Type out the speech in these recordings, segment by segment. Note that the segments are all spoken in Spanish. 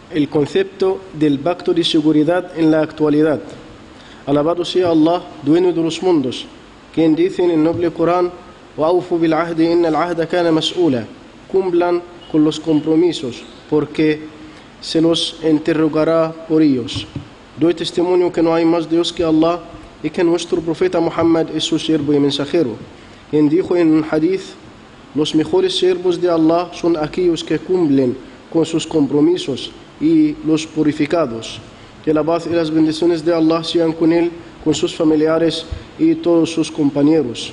el concepto del pacto de seguridad en la actualidad. Alabado sea Allah, dueño de los mundos, quien dice en el noble Corán: وَأَوْفُوا بِالْعَهْدِ إِنَّ الْعَهْدَ كَانَ مَسْئُولًا. Cumplan con los compromisos, porque se los interrogará por ellos. Doy testimonio que no hay más Dios que Allah y que nuestro profeta Muhammad es su siervo y mensajero. Quien dijo en un hadith: los mejores siervos de Allah son aquellos que cumplen con sus compromisos y los purificados. Que la paz y las bendiciones de Allah sean con él, con sus familiares y todos sus compañeros.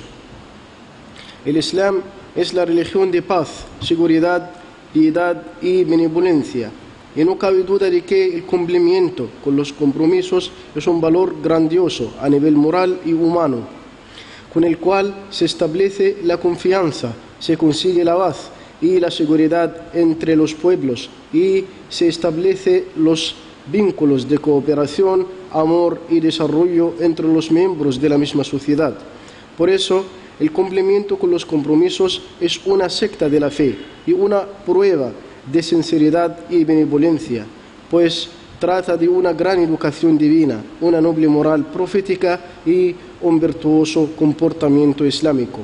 El Islam es la religión de paz, seguridad, piedad y benevolencia. Y no cabe duda de que el cumplimiento con los compromisos es un valor grandioso a nivel moral y humano, con el cual se establece la confianza, se consigue la paz y la seguridad entre los pueblos y se establece los vínculos de cooperación, amor y desarrollo entre los miembros de la misma sociedad. Por eso, el cumplimiento con los compromisos es una secta de la fe y una prueba de sinceridad y benevolencia, pues trata de una gran educación divina, una noble moral profética y un virtuoso comportamiento islámico.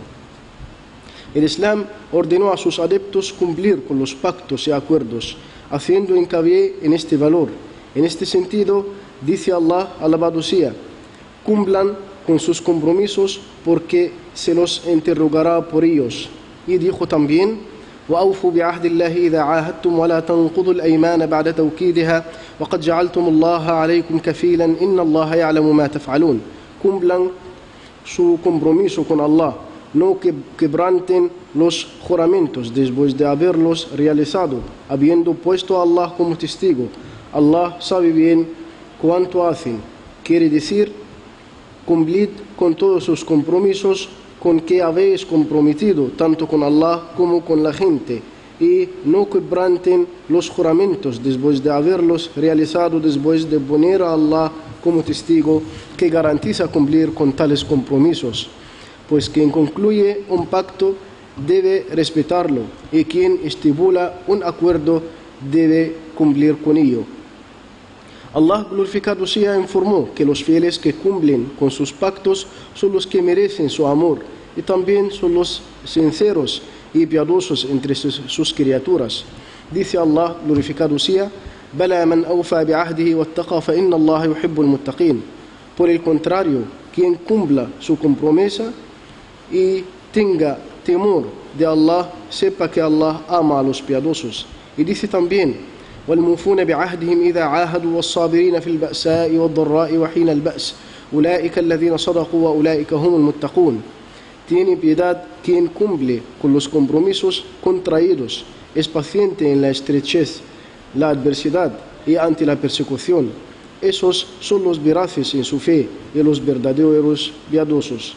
El Islam ordenó a sus adeptos cumplir con los pactos y acuerdos, haciendo hincapié en este valor. En este sentido, dice Allah, alabado sea: cumplan con sus compromisos porque se los interrogará por ellos. Y dijo también: وَأَوْفُوا بِعَهْدِ اللَّهِ إِذَا عَاهَدتُّمْ وَلَا تَنقُضُوا الْأَيْمَانَ بَعْدَ تَوْكِيدِهَا وَقَدْ جَعَلْتُمُ اللَّهَ عَلَيْكُمْ كَفِيلًا إِنَّ اللَّهَ يَعْلَمُ مَا تَفْعَلُونَ. Cumplan su compromiso con Allah, no quebranten los juramentos después de haberlos realizado, habiendo puesto a Allah como testigo. Allah sabe bien cuánto hacen. Quiere decir, cumplid con todos sus compromisos con que habéis comprometido, tanto con Allah como con la gente, y no quebranten los juramentos después de haberlos realizado, después de poner a Allah como testigo que garantiza cumplir con tales compromisos. Pues quien concluye un pacto debe respetarlo y quien estipula un acuerdo debe cumplir con ello. Allah, glorificado sea, informó que los fieles que cumplen con sus pactos son los que merecen su amor y también son los sinceros y piadosos entre sus criaturas. Dice Allah, glorificado sea: بَلَا مَنْ أَوْفَى بِعَهْدِهِ وَاتَّقَى فَإِنَّ اللَّهَ يُحِبُّ الْمُتَّقِينَ. Por el contrario, quien cumpla su promesa y tenga temor de Allah, sepa que Allah ama a los piadosos. Y dice también: والموفون بعهدهم إذا عاهدوا والصابرين في البأساء والضراء وحين البأس أولئك الذين صدقوا وأولئك هم المتقون. Tiene piedad quien cumple con los compromisos contraídos, es paciente en la estrechez, la adversidad y ante la persecución. Esos son los veraces en su fe y los verdaderos piadosos.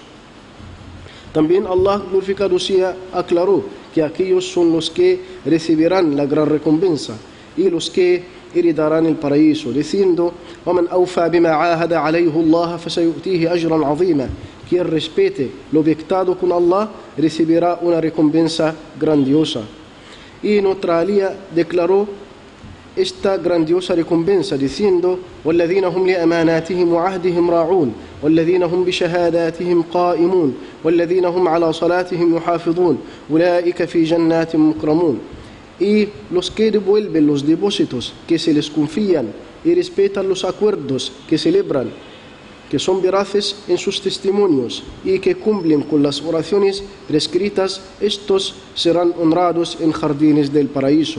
También Allah, glorificado sea, aclaró que aquellos son los que recibirán la gran recompensa y los que heredarán el paraíso, diciendo: وَمَنْ أَوْفَى بِمَا عَاهَدَ عَلَيْهُ اللَّهَ فَسَيُؤْتِيهِ أَجْرًا عَظِيمًا. Quien respete lo pactado con Allah recibirá una recompensa grandiosa. Y en otra alía declaró esta grandiosa recompensa diciendo: وَالَّذِينَ هُمْ لِأَمَانَاتِهِمْ وَعَهْدِهِمْ رَاعُونَ وَالَّذِينَ هُمْ بِشَهَادَاتِهِمْ قَائِمُونَ وَالَّذِينَ هُمْ عَلَى صَلَاتِهِمْ يُحَافِظُونَ أُولَئِكَ فِي جَنَّاتٍ مُكْرَمُونَ. Y los que devuelven los depósitos que se les confían y respetan los acuerdos que celebran, que son veraces en sus testimonios y que cumplen con las oraciones prescritas, estos serán honrados en jardines del paraíso.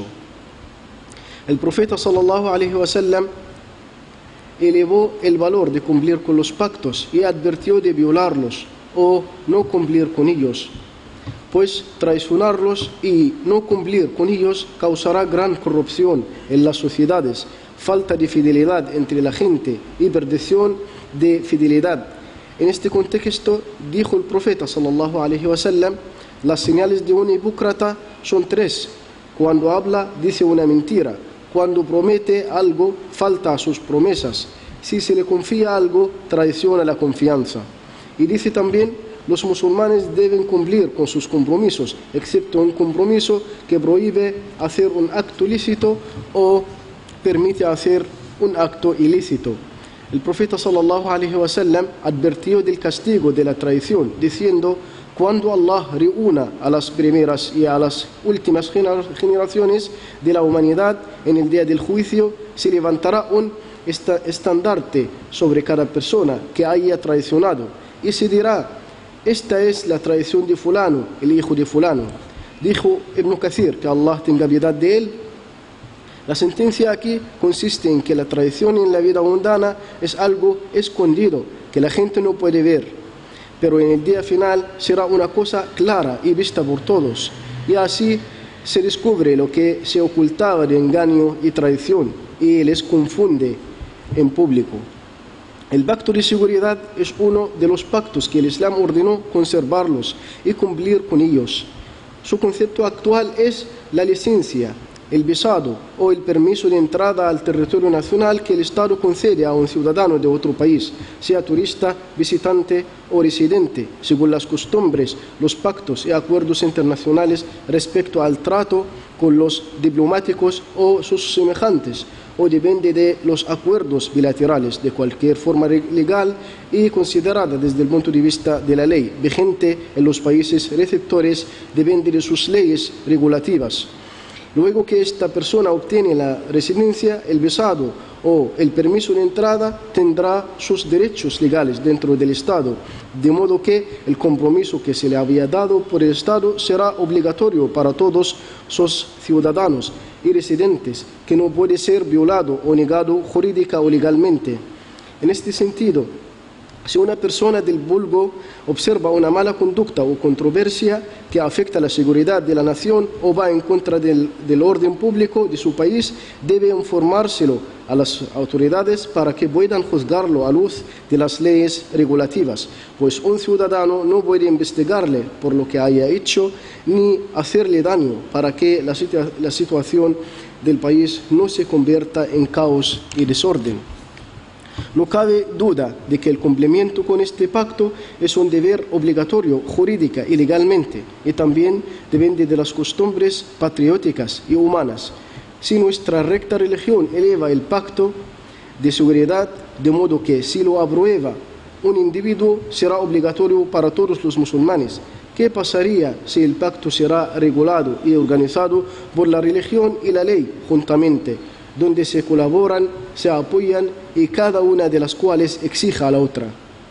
El profeta sallallahu alaihi wasallam elevó el valor de cumplir con los pactos y advirtió de violarlos o no cumplir con ellos, pues traicionarlos y no cumplir con ellos causará gran corrupción en las sociedades, falta de fidelidad entre la gente y perdición de fidelidad. En este contexto dijo el profeta sallallahu alaihi wasallam: las señales de un hipócrita son tres: cuando habla dice una mentira, cuando promete algo falta a sus promesas, si se le confía algo traiciona la confianza. Y dice también: los musulmanes deben cumplir con sus compromisos, excepto un compromiso que prohíbe hacer un acto ilícito o permite hacer un acto ilícito. El profeta sallallahu alaihi wasallam advirtió del castigo de la traición, diciendo: cuando Allah reúna a las primeras y a las últimas generaciones de la humanidad en el día del juicio, se levantará un estandarte sobre cada persona que haya traicionado, y se dirá: esta es la traición de fulano, el hijo de fulano. Dijo Ibn Kathir, que Allah tenga piedad de él: la sentencia aquí consiste en que la traición en la vida mundana es algo escondido, que la gente no puede ver, pero en el día final será una cosa clara y vista por todos, y así se descubre lo que se ocultaba de engaño y traición, y les confunde en público. El pacto de seguridad es uno de los pactos que el Islam ordenó conservarlos y cumplir con ellos. Su concepto actual es la licencia, el visado o el permiso de entrada al territorio nacional que el Estado concede a un ciudadano de otro país, sea turista, visitante o residente, según las costumbres, los pactos y acuerdos internacionales respecto al trato con los diplomáticos o sus semejantes, o depende de los acuerdos bilaterales de cualquier forma legal y considerada desde el punto de vista de la ley vigente en los países receptores, depende de sus leyes regulativas. Luego que esta persona obtiene la residencia, el visado o el permiso de entrada tendrá sus derechos legales dentro del Estado, de modo que el compromiso que se le había dado por el Estado será obligatorio para todos sus ciudadanos y residentes, que no puede ser violado o negado jurídica o legalmente. En este sentido, si una persona del vulgo observa una mala conducta o controversia que afecta la seguridad de la nación o va en contra del orden público de su país, debe informárselo a las autoridades para que puedan juzgarlo a luz de las leyes regulativas, pues un ciudadano no puede investigarle por lo que haya hecho ni hacerle daño, para que la situación del país no se convierta en caos y desorden. No cabe duda de que el cumplimiento con este pacto es un deber obligatorio jurídica y legalmente, y también depende de las costumbres patrióticas y humanas. Si nuestra recta religión eleva el pacto de seguridad, de modo que si lo aprueba un individuo será obligatorio para todos los musulmanes, ¿qué pasaría si el pacto será regulado y organizado por la religión y la ley juntamente, donde se colaboran, se apoyan y cada una de las cuales exija a la otra?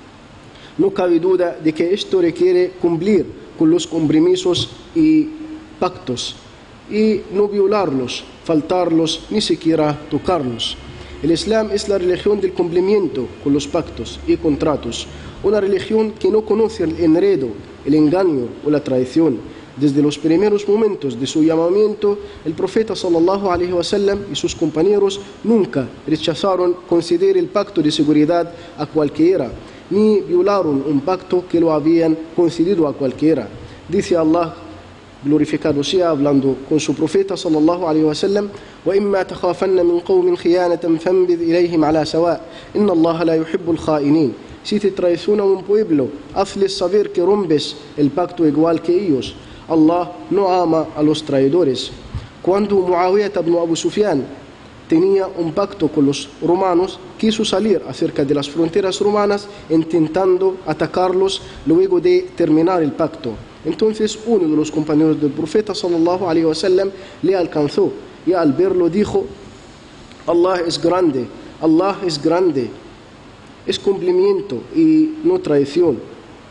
No cabe duda de que esto requiere cumplir con los compromisos y pactos y no violarlos, faltarlos, ni siquiera tocarlos. El Islam es la religión del cumplimiento con los pactos y contratos, una religión que no conoce el enredo, el engaño o la traición. Desde los primeros momentos de su llamamiento, el profeta sallallahu alaihi wasallam y sus compañeros nunca rechazaron conceder el pacto de seguridad a cualquiera, ni violaron un pacto que lo habían concedido a cualquiera. Dice Allah, glorificado sea, hablando con su profeta sallallahu alaihi wasallam: وَإِمَّا تَخَافَنَّ مِنْ قَوْمٍ خِيَانَةً فَانبِذْ إِلَيْهِمْ عَلَى سَوَاءٍ إِنَّ اللَّهَ لَا يُحِبُّ الْخَائِنِينَ. Si te traiciona un pueblo, hazles saber que rompes el pacto igual que ellos. Allah no ama a los traidores. Cuando Muawiyah ibn Abu Sufyan tenía un pacto con los romanos, quiso salir acerca de las fronteras romanas intentando atacarlos luego de terminar el pacto. Entonces uno de los compañeros del profeta sallallahu alaihi wasallam le alcanzó y al verlo dijo: Allah es grande, Allah es grande, es cumplimiento y no traición.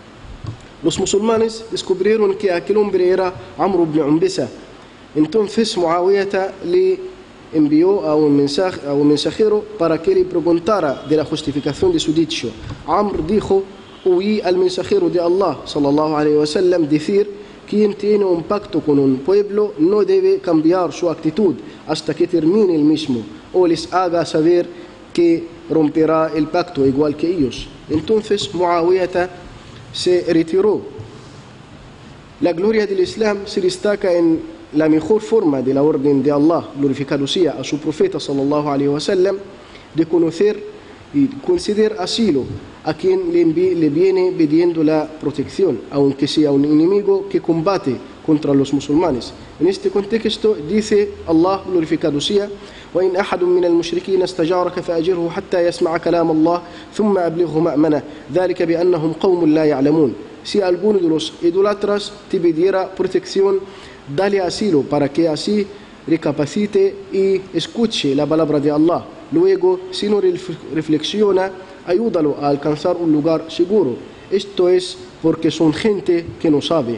Los musulmanes descubrieron que aquel hombre era Amr ibn Umbisa. Entonces Muawiyah le envió a un mensajero para que le preguntara de la justificación de su dicho. Amr dijo: oí al mensajero de Allah sallallahu alaihi wasallam decir: quien tiene un pacto con un pueblo no debe cambiar su actitud hasta que termine el mismo o les haga saber que romperá el pacto igual que ellos. Entonces Muawiyah se retiró. La gloria del Islam se destaca en la mejor forma de la orden de Allah, glorificado sea, a su profeta sallallahu alaihi wasallam, de conocer y conceder asilo a quien le viene pidiendo la protección, aunque sea un enemigo que combate contra los musulmanes. En este contexto dice Allah, glorificado sea: وإن أحد من المشركين استجارك فأجره حتى يسمع كلام الله ثم أبلغه مأمنه ذلك بأنهم قوم لا يعلمون. Si alguno de los idólatras te pidiera protección, dale asilo para que así recapacite y escuche la palabra de Allah. Luego, si no reflexiona, ayúdalo a alcanzar un lugar seguro. Esto es porque son gente que no sabe.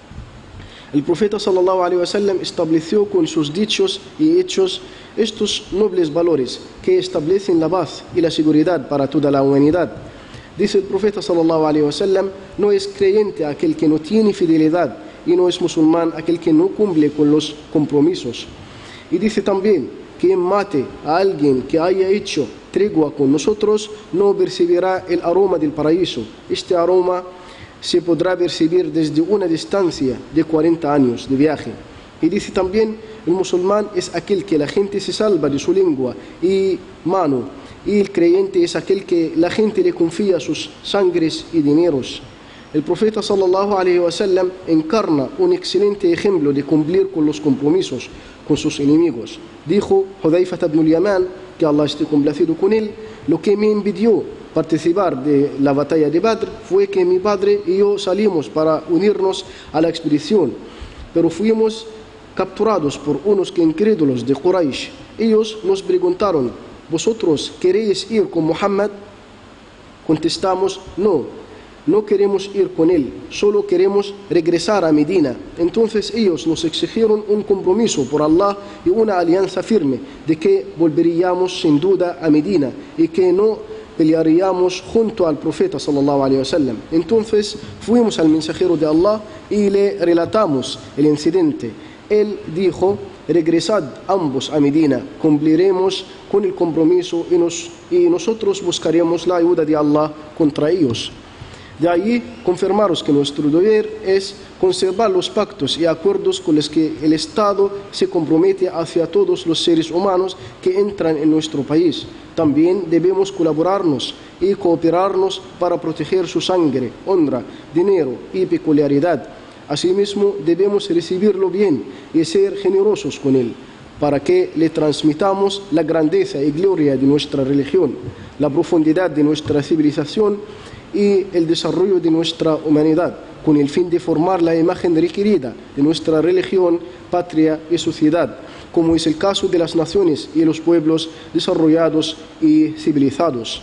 El profeta sallallahu alaihi wasallam estableció con sus dichos y hechos estos nobles valores que establecen la paz y la seguridad para toda la humanidad. Dice el profeta sallallahu alaihi wasallam: no es creyente aquel que no tiene fidelidad, y no es musulmán aquel que no cumple con los compromisos. Y dice también: quien mate a alguien que haya hecho tregua con nosotros no percibirá el aroma del paraíso. Este aroma se podrá percibir desde una distancia de 40 años de viaje. Y dice también: el musulmán es aquel que la gente se salva de su lengua y mano, y el creyente es aquel que la gente le confía sus sangres y dineros. El profeta sallallahu alaihi wasallam encarna un excelente ejemplo de cumplir con los compromisos con sus enemigos. Dijo Hudayfa ibn al-Yaman, que Allah esté complacido con él: lo que me impidió participar de la batalla de Badr fue que mi padre y yo salimos para unirnos a la expedición, pero fuimos capturados por unos incrédulos de Quraysh. Ellos nos preguntaron: ¿vosotros queréis ir con Muhammad? Contestamos: no queremos ir con él, solo queremos regresar a Medina. Entonces ellos nos exigieron un compromiso por Allah y una alianza firme de que volveríamos sin duda a Medina y que no pelearíamos junto al profeta sallallahu alaihi wasallam. Entonces fuimos al mensajero de Allah y le relatamos el incidente. Él dijo: regresad ambos a Medina, cumpliremos con el compromiso y nosotros buscaremos la ayuda de Allah contra ellos. De allí confirmaros que nuestro deber es conservar los pactos y acuerdos con los que el Estado se compromete hacia todos los seres humanos que entran en nuestro país. También debemos colaborarnos y cooperarnos para proteger su sangre, honra, dinero y peculiaridad. Asimismo, debemos recibirlo bien y ser generosos con él, para que le transmitamos la grandeza y gloria de nuestra religión, la profundidad de nuestra civilización y el desarrollo de nuestra humanidad, con el fin de formar la imagen requerida de nuestra religión, patria y sociedad, como es el caso de las naciones y los pueblos desarrollados y civilizados.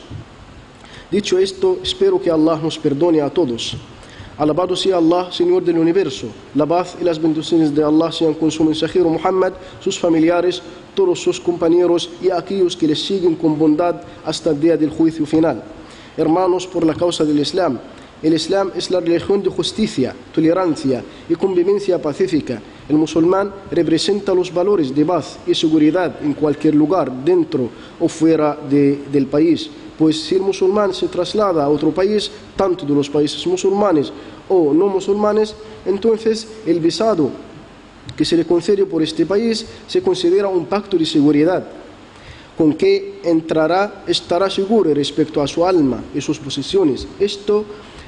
Dicho esto, espero que Allah nos perdone a todos. Alabado sea Allah, Señor del universo. La paz y las bendiciones de Allah sean con su mensajero Muhammad, sus familiares, todos sus compañeros y aquellos que les siguen con bondad hasta el día del juicio final. Hermanos, por la causa del Islam, el Islam es la religión de justicia, tolerancia y convivencia pacífica. El musulmán representa los valores de paz y seguridad en cualquier lugar, dentro o fuera del país. Pues si el musulmán se traslada a otro país, tanto de los países musulmanes o no musulmanes, entonces el visado que se le concede por este país se considera un pacto de seguridad, con que estará seguro respecto a su alma y sus posesiones. Esto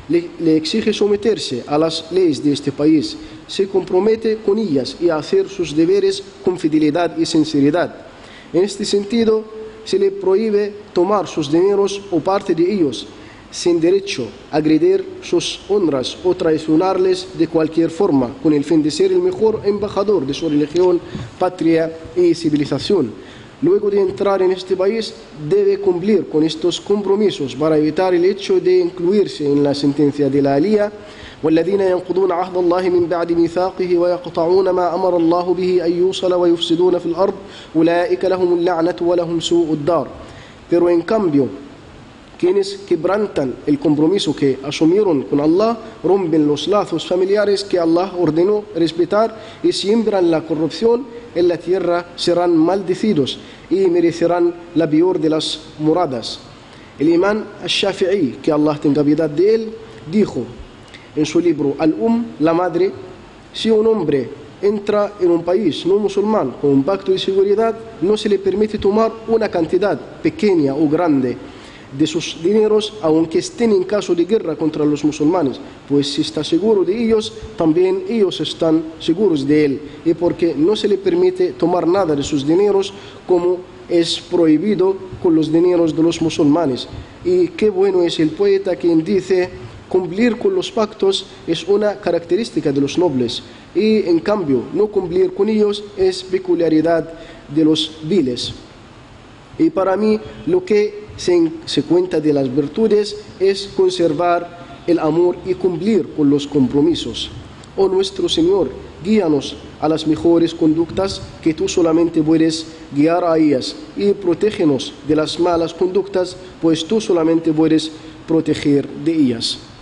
le exige someterse a las leyes de este país, se compromete con ellas y a hacer sus deberes con fidelidad y sinceridad. En este sentido, se le prohíbe tomar sus dineros o parte de ellos sin derecho, agredir sus honras o traicionarles de cualquier forma, con el fin de ser el mejor embajador de su religión, patria y civilización. Luego de entrar en este país, debe cumplir con estos compromisos para evitar el hecho de incluirse en la sentencia de la alía: والذين ينقضون عهد الله من بعد ميثاقه ويقطعون ما أمر الله به أن يوصل ويفسدون في الأرض أولئك لهم اللعنة ولهم سوء الدار. Pero en cambio, quienes quebrantan el compromiso que asumieron con Allah, rompen los lazos familiares que Allah ordenó respetar y siembran la corrupción en la tierra, serán maldecidos y merecerán la peor de las moradas. El imán al-Shafi'i, que Allah tenga piedad de él, dijo en su libro la madre: si un hombre entra en un país no musulmán con un pacto de seguridad, no se le permite tomar una cantidad pequeña o grande de sus dineros, aunque estén en caso de guerra contra los musulmanes, pues si está seguro de ellos, también ellos están seguros de él, y porque no se le permite tomar nada de sus dineros como es prohibido con los dineros de los musulmanes. Y qué bueno es el poeta quien dice: cumplir con los pactos es una característica de los nobles, y en cambio no cumplir con ellos es peculiaridad de los viles. Y para mí lo que se cuenta de las virtudes es conservar el amor y cumplir con los compromisos. Oh nuestro Señor, guíanos a las mejores conductas, que tú solamente puedes guiar a ellas, y protégenos de las malas conductas, pues tú solamente puedes proteger de ellas.